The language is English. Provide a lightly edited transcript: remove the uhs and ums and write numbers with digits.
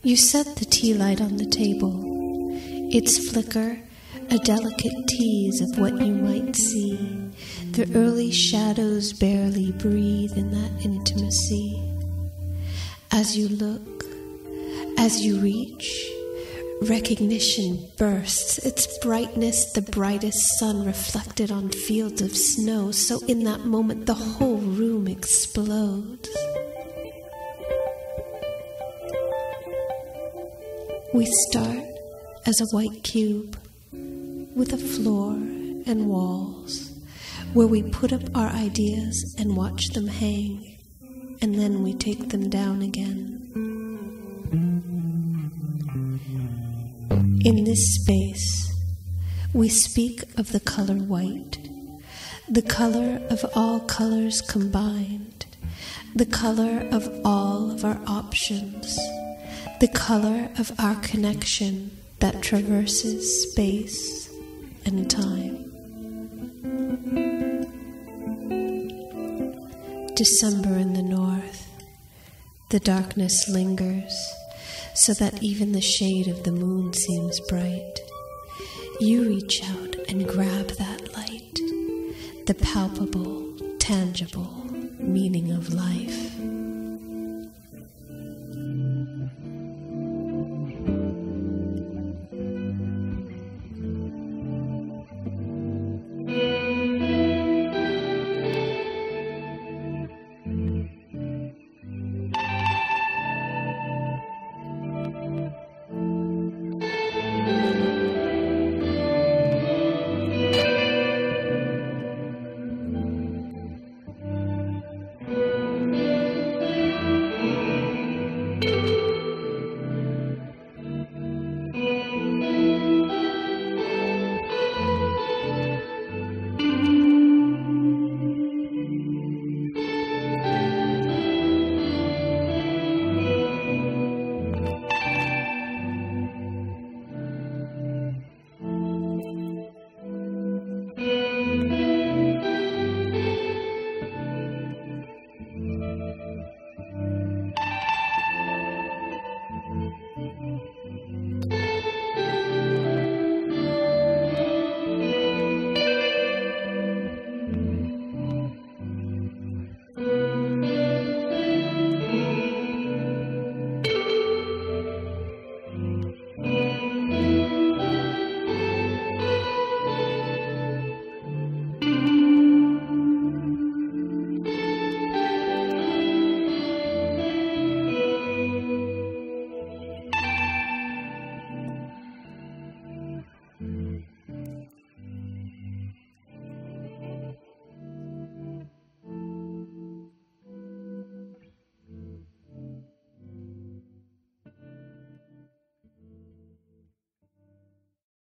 You set the tea light on the table. Its flicker, a delicate tease of what you might see. The early shadows barely breathe in that intimacy. As you look, as you reach, recognition bursts, its brightness the brightest sun reflected on fields of snow, so in that moment the whole room explodes. We start as a white cube with a floor and walls where we put up our ideas and watch them hang, and then we take them down again. In this space, we speak of the color white, the color of all colors combined, the color of all of our options, the color of our connection that traverses space and time. December in the north, the darkness lingers, so that even the shade of the moon seems bright. You reach out and grab that light, the palpable, tangible meaning of life.